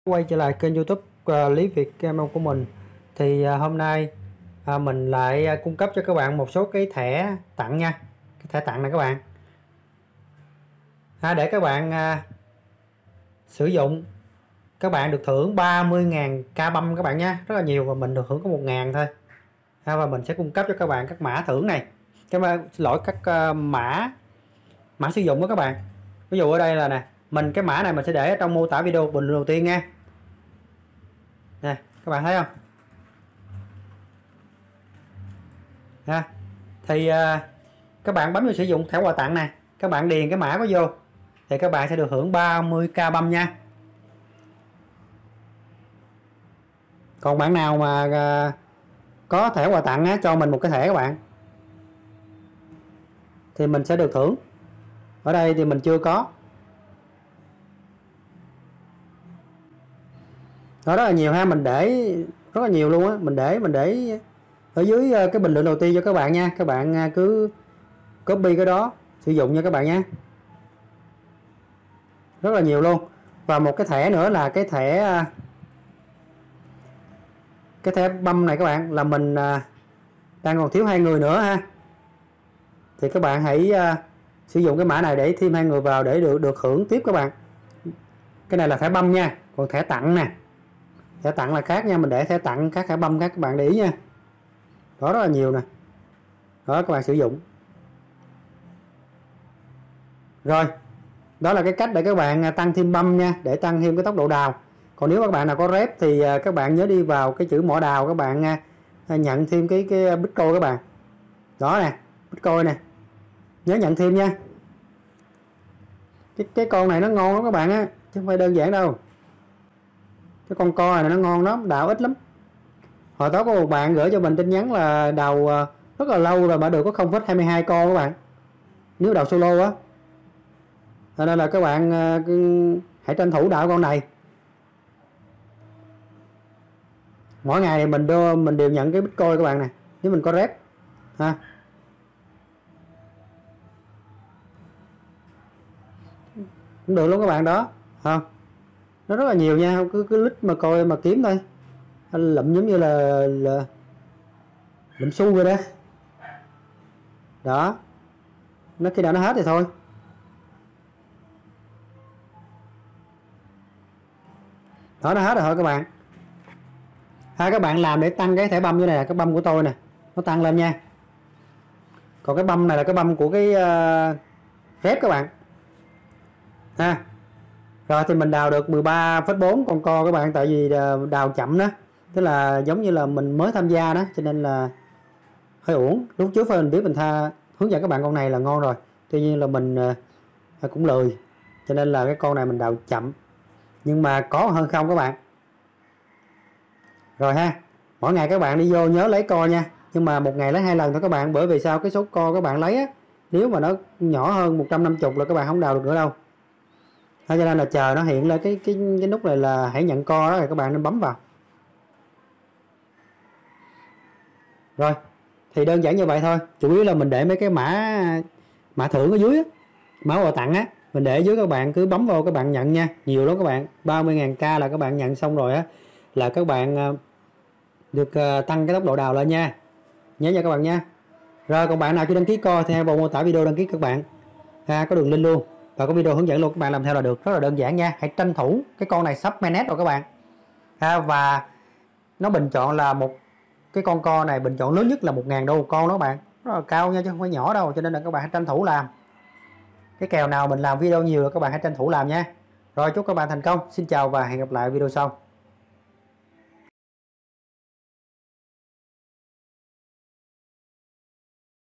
Quay trở lại kênh YouTube Lý Việt Camo của mình. Thì hôm nay mình lại cung cấp cho các bạn một số cái thẻ tặng nha. Cái thẻ tặng này các bạn để các bạn sử dụng. Các bạn được thưởng 30.000 k băm các bạn nha, rất là nhiều, và mình được hưởng có 1.000 thôi. Và mình sẽ cung cấp cho các bạn các mã thưởng này, các bạn xin lỗi, các mã sử dụng đó các bạn. Ví dụ ở đây là nè, cái mã này mình sẽ để ở trong mô tả video bình luận đầu tiên nha. Nè, các bạn thấy không? Thì các bạn bấm vào sử dụng thẻ quà tặng này, các bạn điền cái mã có vô thì các bạn sẽ được hưởng 30k băm nha. Còn bạn nào mà có thẻ quà tặng cho mình một cái thẻ các bạn, thì mình sẽ được thưởng. Ở đây thì mình chưa có. Đó, rất là nhiều ha, mình để rất là nhiều luôn á, mình để ở dưới cái bình luận đầu tiên cho các bạn nha. Các bạn cứ copy cái đó sử dụng nha các bạn nha. Rất là nhiều luôn. Và một cái thẻ nữa là cái thẻ băm này các bạn, là mình đang còn thiếu 2 người nữa ha. Thì các bạn hãy sử dụng cái mã này để thêm 2 người vào để được hưởng tiếp các bạn. Cái này là thẻ băm nha, còn thẻ tặng nè, thẻ tặng là khác nha, mình để thẻ tặng khác, thẻ băm khác, các bạn để ý nha. Đó, rất là nhiều nè. Đó, các bạn sử dụng. Rồi, đó là cái cách để các bạn tăng thêm băm nha, để tăng thêm cái tốc độ đào. Còn nếu các bạn nào có rep thì các bạn nhớ đi vào cái chữ mỏ đào, các bạn nhận thêm cái Bitcoin các bạn. Đó nè, Bitcoin nè, nhớ nhận thêm nha. Cái con này nó ngon lắm các bạn á, chứ không phải đơn giản đâu. Cái con co này nó ngon lắm, đào ít lắm. Hồi tối có một bạn gửi cho mình tin nhắn là đào rất là lâu rồi mà được có 0,22 con các bạn, nếu đào solo á. Cho nên là các bạn hãy tranh thủ đào con này. Mỗi ngày thì mình đều nhận cái Bitcoin các bạn nè, nếu mình có rep ha. Cũng được luôn các bạn đó ha. Nó rất là nhiều nha, cứ lít mà coi mà kiếm thôi. Lụm giống như là lụm xu rồi đó. Đó, nó khi nào nó hết thì thôi. Đó, nó hết rồi thôi các bạn. Các bạn làm để tăng cái thẻ băm như này là cái băm của tôi nè, nó tăng lên nha. Còn cái băm này là cái băm của cái rep các bạn ha. Rồi thì mình đào được 13,4 con co các bạn, tại vì đào chậm đó, tức là giống như là mình mới tham gia đó, cho nên là hơi uổng. Lúc trước phải mình biết mình hướng dẫn các bạn con này là ngon rồi, tuy nhiên là mình cũng lười, cho nên là cái con này mình đào chậm, nhưng mà có hơn không các bạn. Rồi ha, mỗi ngày các bạn đi vô nhớ lấy co nha, nhưng mà một ngày lấy 2 lần thôi các bạn, bởi vì sao, cái số co các bạn lấy á, nếu mà nó nhỏ hơn 150 là các bạn không đào được nữa đâu. Cho nên là chờ nó hiện lên cái nút này là hãy nhận co đó, rồi các bạn nên bấm vào. Rồi thì đơn giản như vậy thôi, chủ yếu là mình để mấy cái mã thưởng ở dưới á, mã quà tặng á, mình để ở dưới, các bạn cứ bấm vào các bạn nhận nha. Nhiều lắm các bạn, 30.000 k là các bạn nhận xong rồi á, là các bạn được tăng cái tốc độ đào lên nha, nhớ nha các bạn nha. Rồi còn bạn nào chưa đăng ký co thì hãy vào mô tả video đăng ký các bạn, có đường link luôn và có video hướng dẫn luôn, các bạn làm theo là được, rất là đơn giản nha. Hãy tranh thủ, cái con này sắp mainnet rồi các bạn và nó bình chọn là một cái con co này bình chọn lớn nhất là 1.000 đô một con đó các bạn, rất là cao nha, chứ không phải nhỏ đâu, cho nên là các bạn hãy tranh thủ làm. Cái kèo nào mình làm video nhiều là các bạn hãy tranh thủ làm nha. Rồi chúc các bạn thành công, xin chào và hẹn gặp lại video sau.